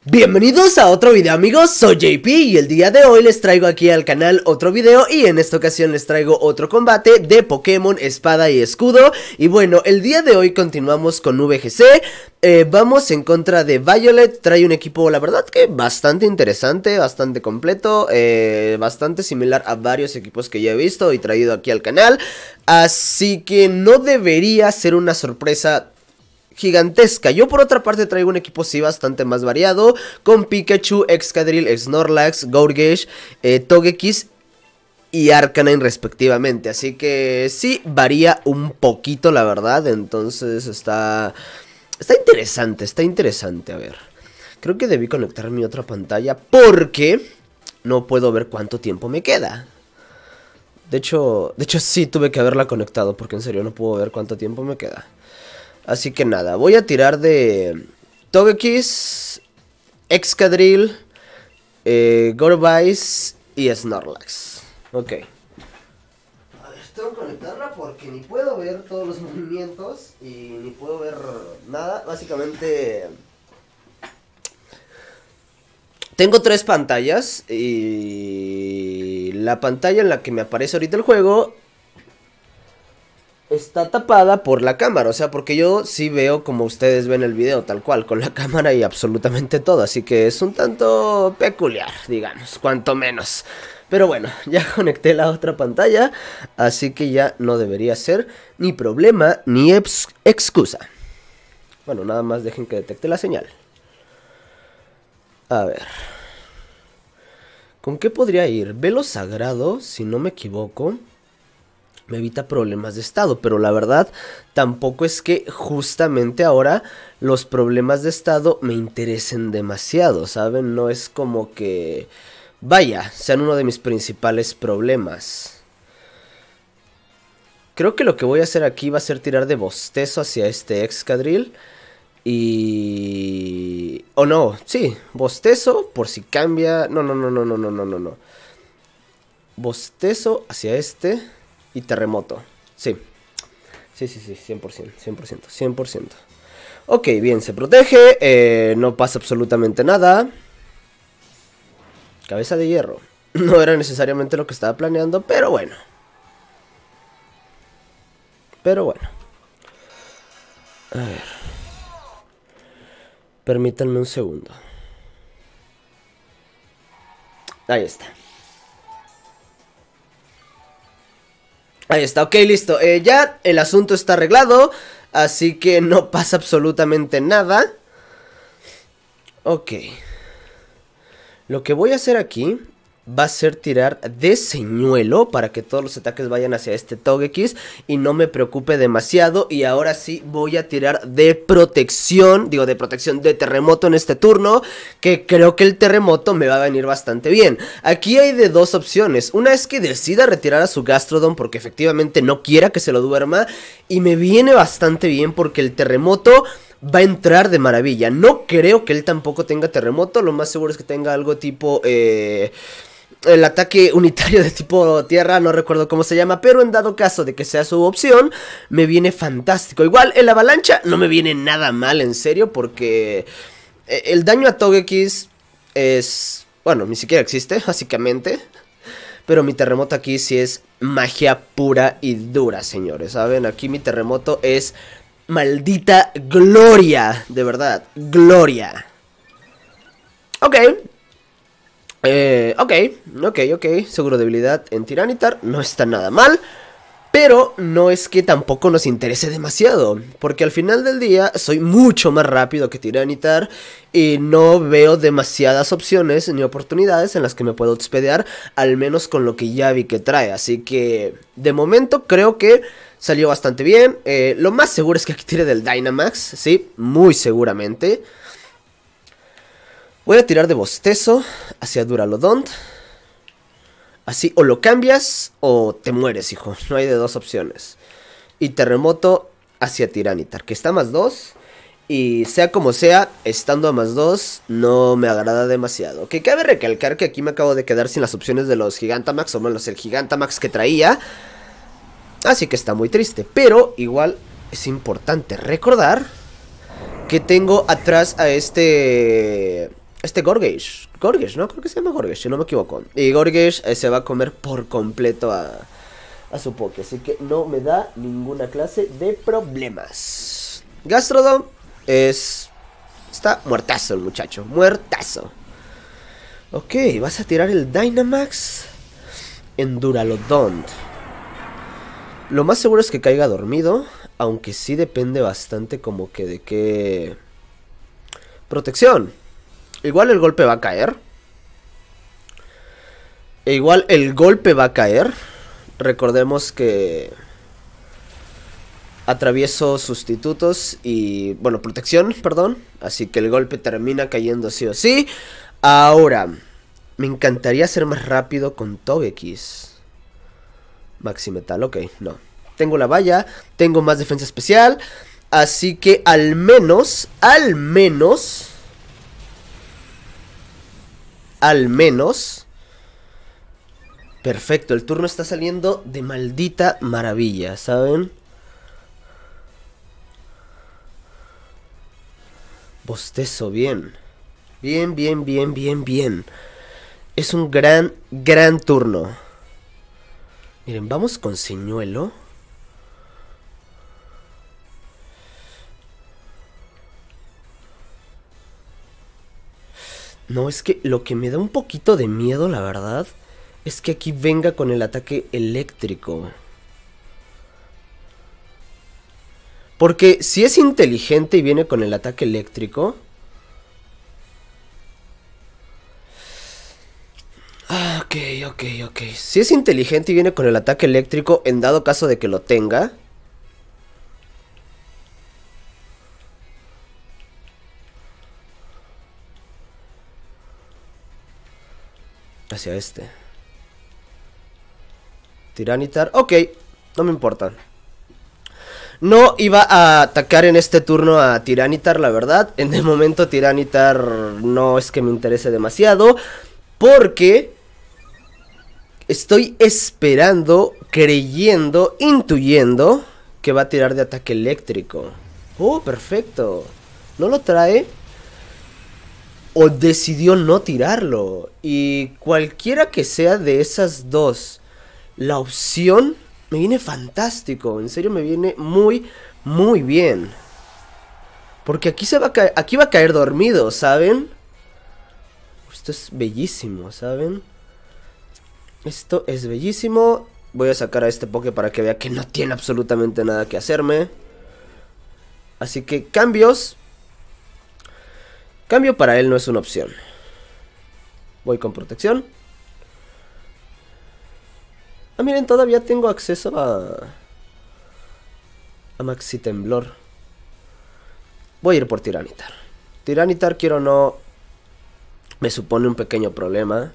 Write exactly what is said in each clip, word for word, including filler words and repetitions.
Bienvenidos a otro video, amigos, soy J P y el día de hoy les traigo aquí al canal otro video y en esta ocasión les traigo otro combate de Pokémon Espada y Escudo. Y bueno, el día de hoy continuamos con V G C, eh, vamos en contra de Violet. Trae un equipo, la verdad que bastante interesante, bastante completo, eh, bastante similar a varios equipos que ya he visto y traído aquí al canal. Así que no debería ser una sorpresa gigantesca. Yo por otra parte traigo un equipo sí bastante más variado, con Pikachu, Excadrill, Snorlax, Gourgesh, eh, Togekiss y Arcanine respectivamente. Así que sí varía un poquito, la verdad. Entonces está Está interesante, está interesante. A ver, creo que debí conectar mi otra pantalla porque no puedo ver cuánto tiempo me queda. De hecho, de hecho sí tuve que haberla conectado porque en serio no puedo ver cuánto tiempo me queda. Así que nada, voy a tirar de Togekiss, Excadrill, eh, Gourgesh y Snorlax. Ok. A ver, tengo que conectarla porque ni puedo ver todos los movimientos y ni puedo ver nada. Básicamente tengo tres pantallas y la pantalla en la que me aparece ahorita el juego está tapada por la cámara, o sea, porque yo sí veo como ustedes ven el video tal cual, con la cámara y absolutamente todo, así que es un tanto peculiar, digamos, cuanto menos. Pero bueno, ya conecté la otra pantalla, así que ya no debería ser ni problema ni ex excusa. Bueno, nada más dejen que detecte la señal. A ver, ¿con qué podría ir? Velo Sagrado, si no me equivoco, me evita problemas de estado, pero la verdad tampoco es que justamente ahora los problemas de estado me interesen demasiado, ¿saben? No es como que, vaya, sean uno de mis principales problemas. Creo que lo que voy a hacer aquí va a ser tirar de bostezo hacia este Excadrill. Y... o oh, no, sí, bostezo por si cambia. No, no, no, no, no, no, no, no, no. Bostezo hacia este y terremoto, sí. Sí, sí, sí, cien por ciento, cien por ciento, cien por ciento. Ok, bien, se protege, eh, no pasa absolutamente nada. Cabeza de hierro. No era necesariamente lo que estaba planeando, pero bueno. Pero bueno. A ver. Permítanme un segundo. Ahí está. Ahí está, ok, listo, eh, ya el asunto está arreglado, así que no pasa absolutamente nada. Ok. Lo que voy a hacer aquí va a ser tirar de señuelo para que todos los ataques vayan hacia este Togekiss y no me preocupe demasiado. Y ahora sí voy a tirar de protección, digo de protección de terremoto en este turno, que creo que el terremoto me va a venir bastante bien. Aquí hay de dos opciones, una es que decida retirar a su Gastrodon porque efectivamente no quiera que se lo duerma, y me viene bastante bien porque el terremoto va a entrar de maravilla. No creo que él tampoco tenga terremoto, lo más seguro es que tenga algo tipo... Eh... el ataque unitario de tipo tierra, no recuerdo cómo se llama, pero en dado caso de que sea su opción, me viene fantástico. Igual el avalancha no me viene nada mal, en serio, porque el daño a Togekiss es... bueno, ni siquiera existe, básicamente. Pero mi terremoto aquí sí es magia pura y dura, señores, ¿saben? Aquí mi terremoto es maldita gloria, de verdad, gloria. Ok. Eh, ok, ok, ok, seguro debilidad en Tiranitar, no está nada mal, pero no es que tampoco nos interese demasiado, porque al final del día soy mucho más rápido que Tiranitar y no veo demasiadas opciones ni oportunidades en las que me puedo expedear, al menos con lo que ya vi que trae, así que de momento creo que salió bastante bien. Eh, lo más seguro es que aquí tire del Dynamax, sí, muy seguramente. Voy a tirar de bostezo hacia Duraludon. Así, o lo cambias o te mueres, hijo. No hay de dos opciones. Y terremoto hacia Tiranitar, que está a más dos. Y sea como sea, estando a más dos, no me agrada demasiado. Que cabe recalcar que aquí me acabo de quedar sin las opciones de los Gigantamax, o menos el Gigantamax que traía. Así que está muy triste. Pero igual es importante recordar que tengo atrás a este Este Gorgesh. Gorgesh, ¿no? Creo que se llama Gorgesh, si no me equivoco. Y Gorgesh eh, se va a comer por completo a, a su Poké. Así que no me da ninguna clase de problemas. Gastrodon es... Está muertazo el muchacho. Muertazo. Ok, vas a tirar el Dynamax en Duraludon. Lo más seguro es que caiga dormido. Aunque sí depende bastante como que de qué... Protección. Igual el golpe va a caer. E igual el golpe va a caer. Recordemos que... Atravieso sustitutos y... Bueno, protección, perdón. Así que el golpe termina cayendo sí o sí. Ahora, me encantaría ser más rápido con Togekiss. Maximetal, ok, no. Tengo la valla, tengo más defensa especial. Así que al menos, al menos... Al menos... Perfecto, el turno está saliendo de maldita maravilla, ¿saben? Bostezo, bien. Bien, bien, bien, bien, bien. Es un gran, gran turno. Miren, vamos con señuelo. No, es que lo que me da un poquito de miedo, la verdad, es que aquí venga con el ataque eléctrico. Porque si es inteligente y viene con el ataque eléctrico... Ah, ok, ok, ok. Si es inteligente y viene con el ataque eléctrico, en dado caso de que lo tenga... Hacia este. Tiranitar. Ok, no me importa. No iba a atacar en este turno a Tiranitar, la verdad. En el momento Tiranitar no es que me interese demasiado. Porque estoy esperando, creyendo, intuyendo que va a tirar de ataque eléctrico. Oh, perfecto. ¿No lo trae? O decidió no tirarlo. Y cualquiera que sea de esas dos, la opción me viene fantástico. En serio me viene muy, muy bien. Porque aquí se va a caer, aquí va a caer dormido, ¿saben? Esto es bellísimo, ¿saben? Esto es bellísimo. Voy a sacar a este Poké para que vea que no tiene absolutamente nada que hacerme. Así que cambios. Cambio para él no es una opción. Voy con protección. Ah, miren, todavía tengo acceso a... A Maxi Temblor. Voy a ir por Tiranitar. Tiranitar, quiero o no, me supone un pequeño problema.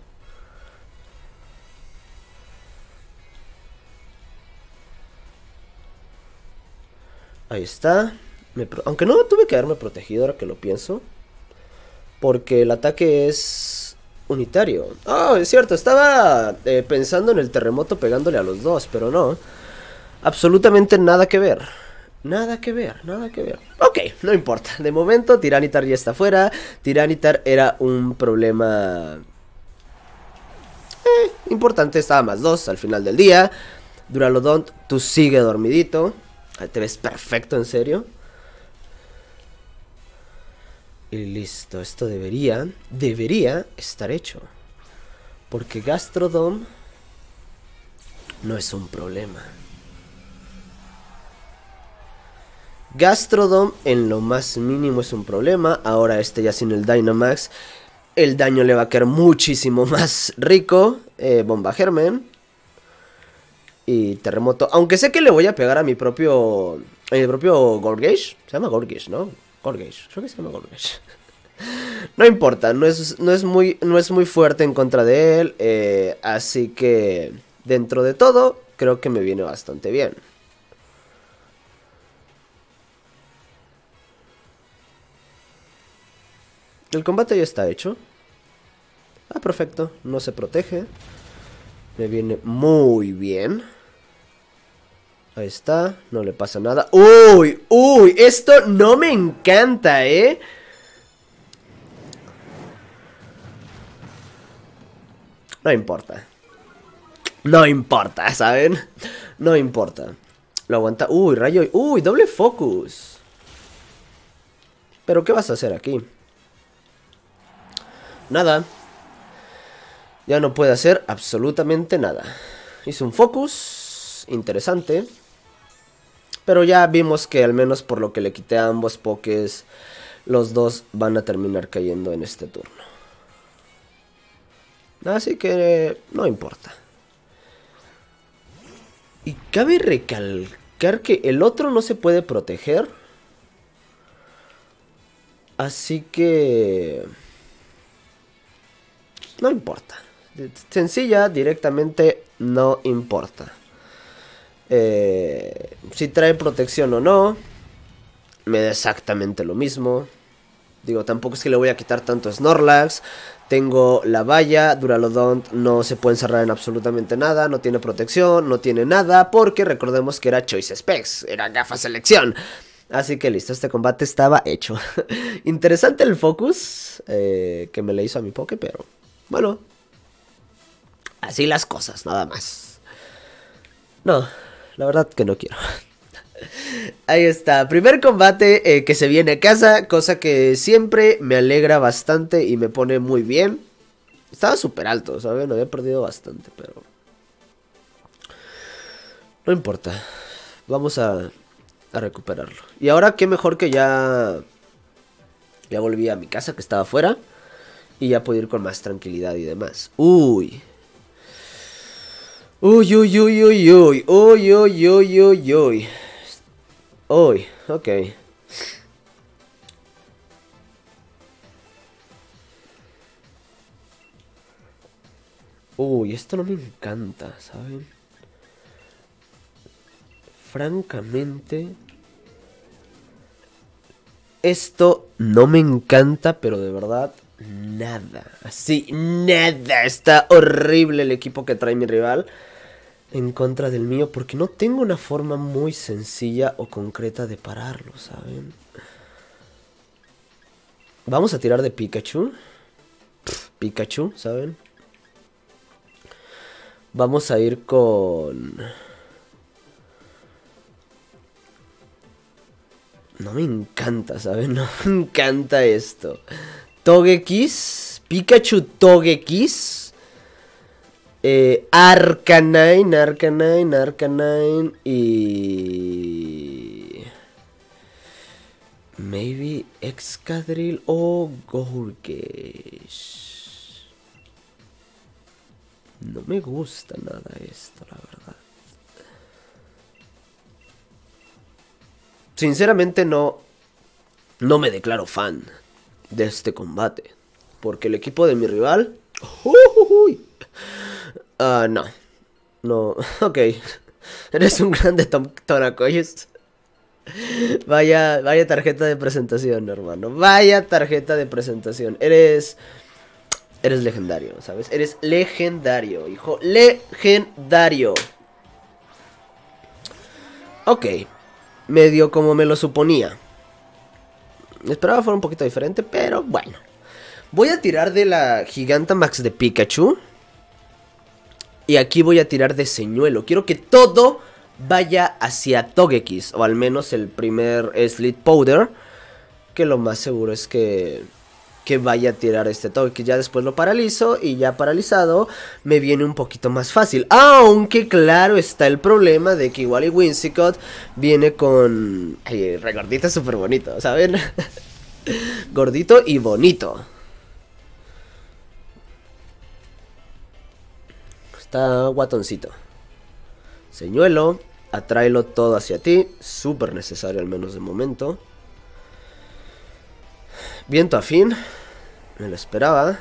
Ahí está. Me pro... Aunque no tuve que haberme protegido ahora que lo pienso. Porque el ataque es unitario. Ah, oh, es cierto, estaba eh, pensando en el terremoto pegándole a los dos, pero no. Absolutamente nada que ver. Nada que ver, nada que ver. Ok, no importa. De momento Tiranitar ya está fuera. Tiranitar era un problema eh, importante, estaba más dos al final del día. Duraludon, tú sigue dormidito. Te ves perfecto, en serio. Y listo, esto debería, debería estar hecho. Porque Gastrodon no es un problema. Gastrodon en lo más mínimo es un problema. Ahora este ya sin el Dynamax, el daño le va a quedar muchísimo más rico. eh, Bomba Germen y terremoto. Aunque sé que le voy a pegar a mi propio, a mi propio Gorgesh. Se llama Gorgesh, ¿no? Gorgesh, creo que se llama Gorgesh. No importa, no es, no es, muy, no es muy fuerte en contra de él. eh, Así que dentro de todo creo que me viene bastante bien. El combate ya está hecho. Ah, perfecto, no se protege. Me viene muy bien. Ahí está, no le pasa nada. ¡Uy! ¡Uy! Esto no me encanta, ¿eh? No importa. No importa, ¿saben? No importa. Lo aguanta. Uy, rayo. Uy, doble focus. ¿Pero qué vas a hacer aquí? Nada. Ya no puede hacer absolutamente nada. Hizo un focus. Interesante. Pero ya vimos que al menos por lo que le quité a ambos pokés, los dos van a terminar cayendo en este turno. Así que no importa. Y cabe recalcar que el otro no se puede proteger. Así que... no importa. Sencilla, directamente no importa. Eh, si trae protección o no, me da exactamente lo mismo. Digo, tampoco es que le voy a quitar tanto Snorlax. Tengo la valla, Duraludon no se puede encerrar en absolutamente nada. No tiene protección, no tiene nada. Porque recordemos que era Choice Specs, era gafa selección. Así que listo, este combate estaba hecho. Interesante el focus eh, que me le hizo a mi Poké, pero bueno, así las cosas, nada más. No, la verdad que no quiero. Ahí está, primer combate eh, que se viene a casa, cosa que siempre me alegra bastante y me pone muy bien. Estaba súper alto, ¿saben? Había perdido bastante, pero... no importa, vamos a, a recuperarlo. Y ahora qué mejor que ya... ya volví a mi casa que estaba afuera. Y ya puedo ir con más tranquilidad y demás. Uy. Uy, uy, uy, uy, uy. Uy, uy, uy, uy, uy. Uy, ok. Uy, esto no me encanta, ¿saben? Francamente, esto no me encanta, pero de verdad, nada. Así, nada. Está horrible el equipo que trae mi rival en contra del mío, porque no tengo una forma muy sencilla o concreta de pararlo, ¿saben? Vamos a tirar de Pikachu. Pff, Pikachu, ¿saben? Vamos a ir con... no me encanta, ¿saben? No me encanta esto. Togekiss. Pikachu Togekiss. Eh, Arcanine, Arcanine, Arcanine y... maybe Excadrill o Gourgesh. No me gusta nada esto, la verdad. Sinceramente no, no me declaro fan de este combate. Porque el equipo de mi rival... Uh, uh, uh, Uh, no, no, ok. Eres un grande Tonacoyes. Vaya, vaya tarjeta de presentación, hermano. Vaya tarjeta de presentación. Eres, eres legendario, ¿sabes? Eres legendario, hijo. Legendario. Ok. Medio como me lo suponía. Esperaba fuera un poquito diferente, pero bueno. Voy a tirar de la Gigantamax de Pikachu. Y aquí voy a tirar de señuelo. Quiero que todo vaya hacia Togekiss. O al menos el primer Sleep Powder. Que lo más seguro es que, que vaya a tirar este Togekiss. Ya después lo paralizo. Y ya paralizado me viene un poquito más fácil. Aunque claro está el problema de que igual y Whimsicott viene con... ay, regordito es súper bonito, ¿saben? Gordito y bonito. Está guatoncito. Señuelo, atráelo todo hacia ti. Súper necesario al menos de momento. Viento afín. Me lo esperaba.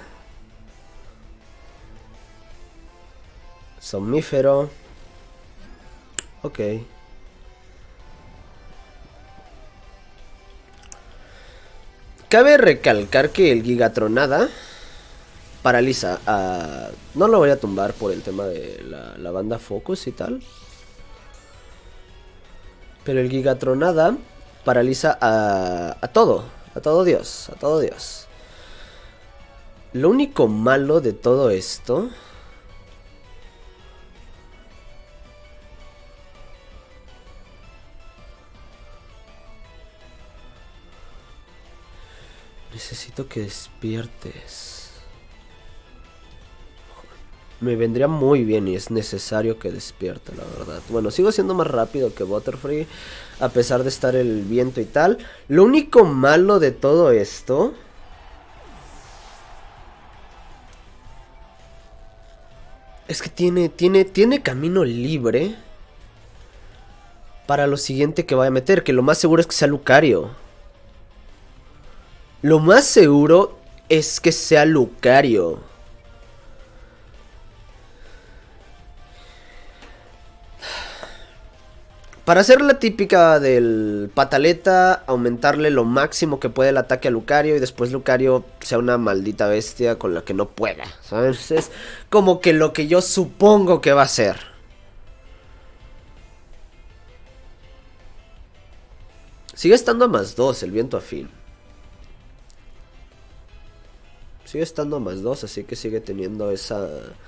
Somnífero. Ok. Cabe recalcar que el Gigatronada paraliza a... no lo voy a tumbar por el tema de la, la banda Focus y tal. Pero el Gigatronada paraliza a, a todo. A todo Dios. A todo Dios. Lo único malo de todo esto Necesito que despiertes. Me vendría muy bien y es necesario que despierte, la verdad. Bueno, sigo siendo más rápido que Butterfree, a pesar de estar el viento y tal. Lo único malo de todo esto es que tiene, tiene, tiene camino libre para lo siguiente que vaya a meter, que lo más seguro es que sea Lucario. Lo más seguro es que sea Lucario. Para hacer la típica del pataleta, aumentarle lo máximo que puede el ataque a Lucario y después Lucario sea una maldita bestia con la que no pueda, ¿sabes? Es como que lo que yo supongo que va a ser. Sigue estando a más dos el viento afín. Sigue estando a más dos, así que sigue teniendo esa...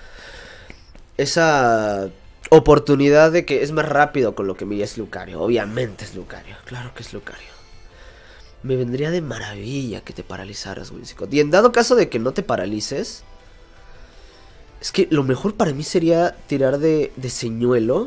Esa... oportunidad de que es más rápido con lo que me es Lucario. Obviamente es Lucario. Claro que es Lucario. Me vendría de maravilla que te paralizaras, Whimsicott. Y en dado caso de que no te paralices, es que lo mejor para mí sería tirar de, de señuelo.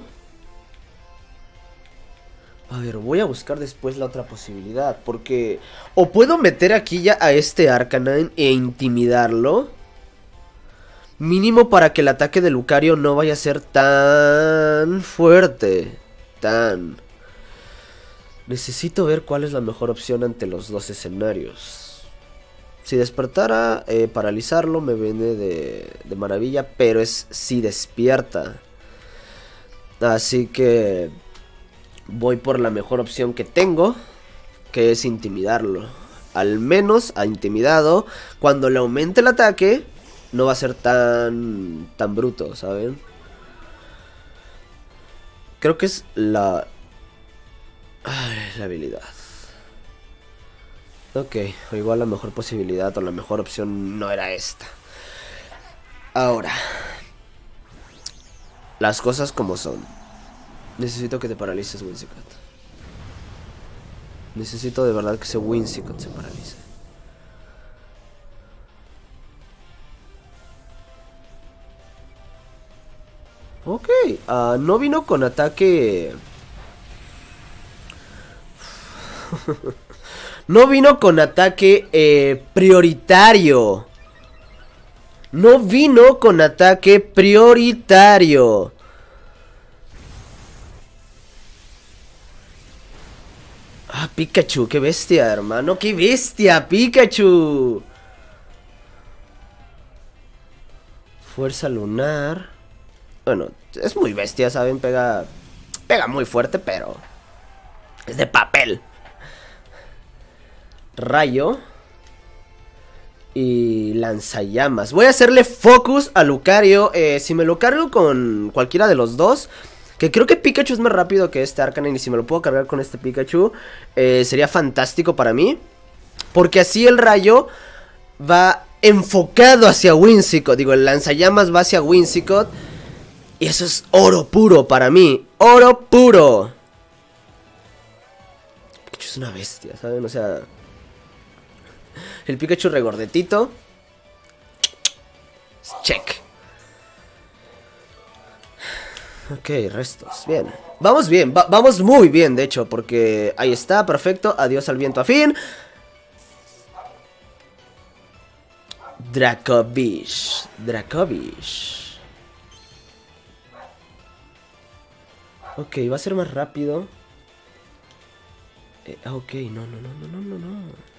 A ver, voy a buscar después la otra posibilidad. Porque o puedo meter aquí ya a este Arcanine e intimidarlo. Mínimo para que el ataque de Lucario no vaya a ser tan fuerte. Tan. Necesito ver cuál es la mejor opción ante los dos escenarios. Si despertara, eh, paralizarlo me viene de, de maravilla. Pero es si despierta. Así que voy por la mejor opción que tengo, que es intimidarlo. Al menos ha intimidado. Cuando le aumente el ataque, no va a ser tan tan bruto, ¿saben? Creo que es la... Ay, la habilidad. Ok, o igual la mejor posibilidad o la mejor opción no era esta. Ahora, las cosas como son. Necesito que te paralices, Whimsicott. Necesito de verdad que ese Whimsicott se paralice. Ok, uh, no vino con ataque... No vino con ataque eh, prioritario. No vino con ataque prioritario. Ah, Pikachu, qué bestia, hermano. Qué bestia, Pikachu. Fuerza lunar. Bueno, es muy bestia, ¿saben? Pega... Pega muy fuerte, pero... es de papel. Rayo. Y lanzallamas. Voy a hacerle focus a Lucario. Eh, si me lo cargo con cualquiera de los dos, que creo que Pikachu es más rápido que este Arcanine, y si me lo puedo cargar con este Pikachu, eh, sería fantástico para mí. Porque así el rayo va enfocado hacia Whimsicott. Digo, el lanzallamas va hacia Whimsicott. Y eso es oro puro para mí. Oro puro. Pikachu es una bestia, ¿saben? O sea... El Pikachu regordetito. Check. Ok, restos. Bien. Vamos bien. Va vamos muy bien, de hecho. Porque ahí está, perfecto. Adiós al viento afín. Dracovish. Dracovish. Ok, va a ser más rápido. Eh, ok, no, no, no, no, no, no, no.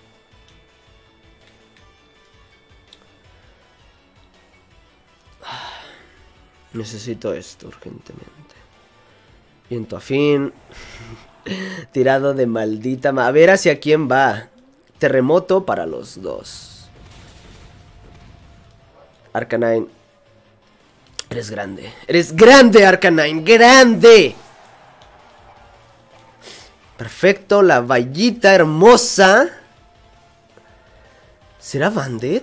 Necesito esto urgentemente. Viento afín. Tirado de maldita ma... A ver hacia quién va. Terremoto para los dos. Arcanine. Eres grande. Eres grande, Arcanine. ¡Grande! Perfecto. La vallita hermosa. ¿Será Bandit?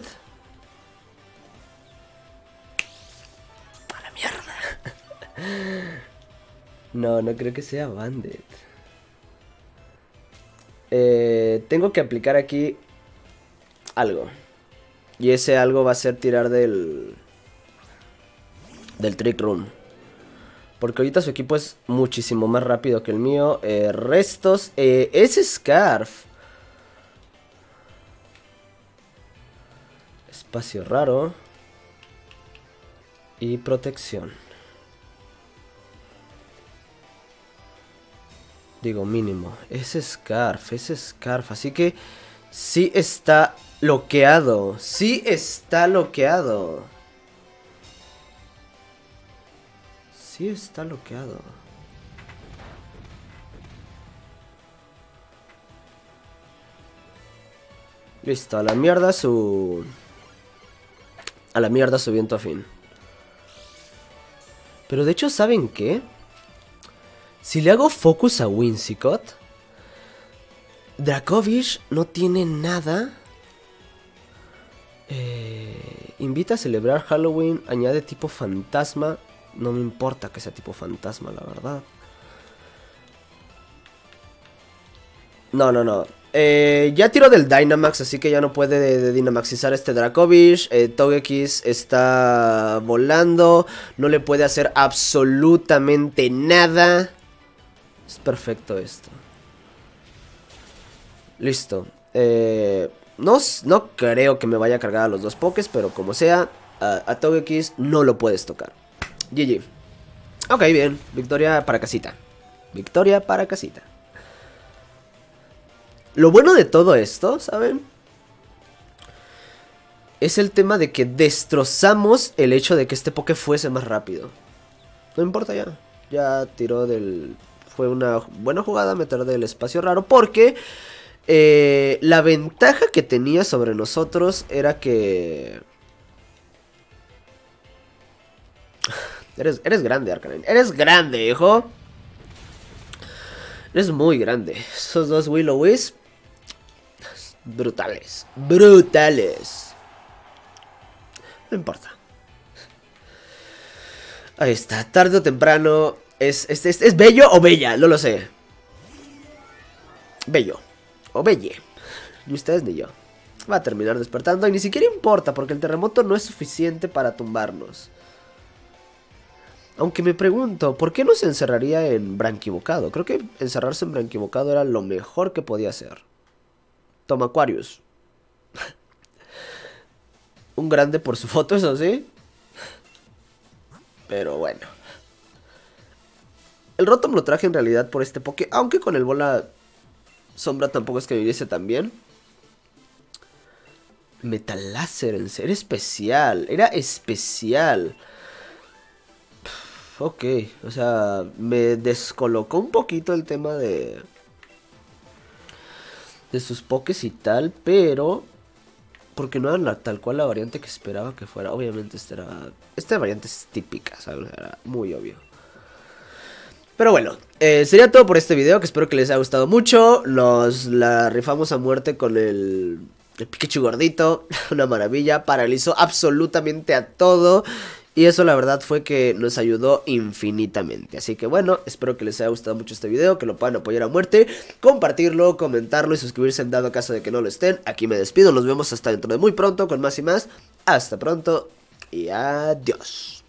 No, no creo que sea Bandit. Eh, tengo que aplicar aquí algo. Y ese algo va a ser tirar del... del Trick Room. Porque ahorita su equipo es muchísimo más rápido que el mío. Eh, restos. Eh, es Scarf. Espacio raro. Y protección. Digo, mínimo. Es Scarf, es Scarf. Así que sí está bloqueado. Sí está bloqueado. Sí está bloqueado. Listo, a la mierda su... A la mierda su viento afín. Pero de hecho, ¿saben qué? Si le hago focus a Whimsicott, Dracovish no tiene nada. Eh, invita a celebrar Halloween, añade tipo fantasma. No me importa que sea tipo fantasma, la verdad. No, no, no. Eh, ya tiró del Dynamax, así que ya no puede de, de Dynamaxizar este Dracovish. eh, Togekiss está volando. No le puede hacer absolutamente nada. Es perfecto esto. Listo. Eh, no, no creo que me vaya a cargar a los dos Pokés, pero como sea, a, a Togekiss no lo puedes tocar. G G. Ok, bien. Victoria para casita. Victoria para casita. Lo bueno de todo esto, ¿saben? Es el tema de que destrozamos el hecho de que este Poké fuese más rápido. No importa ya. Ya tiró del... Fue una buena jugada meter del espacio raro porque... Eh, la ventaja que tenía sobre nosotros era que... Eres, eres grande, Arcanine. Eres grande, hijo. Eres muy grande. Esos dos Will-O-Wisp. Brutales. Brutales. No importa. Ahí está. Tarde o temprano. ¿Es, es, es, es bello o bella? No lo sé. Bello. O belle. Ni ustedes ni yo. Va a terminar despertando. Y ni siquiera importa. Porque el terremoto no es suficiente para tumbarnos. Aunque me pregunto, ¿por qué no se encerraría en Branquibocado? Creo que encerrarse en Branquibocado era lo mejor que podía hacer. Toma Aquarius. Un grande por su foto, eso sí. Pero bueno. El Rotom lo traje en realidad por este Poké. Aunque con el Bola Sombra tampoco es que viviese tan bien. Metal Láser, en serio, era especial. Era especial. Ok, o sea, me descolocó un poquito el tema de... De sus pokés y tal, pero... Porque no era la, tal cual la variante que esperaba que fuera. Obviamente esta era... Esta variante es típica, ¿sabes? Era muy obvio. Pero bueno, eh, sería todo por este video, que espero que les haya gustado mucho. Nos la rifamos a muerte con el... El Pikachu gordito, una maravilla, paralizó absolutamente a todo. Y eso la verdad fue que nos ayudó infinitamente. Así que bueno, espero que les haya gustado mucho este video, que lo puedan apoyar a muerte, compartirlo, comentarlo y suscribirse en dado caso de que no lo estén. Aquí me despido, nos vemos hasta dentro de muy pronto con más y más. Hasta pronto y adiós.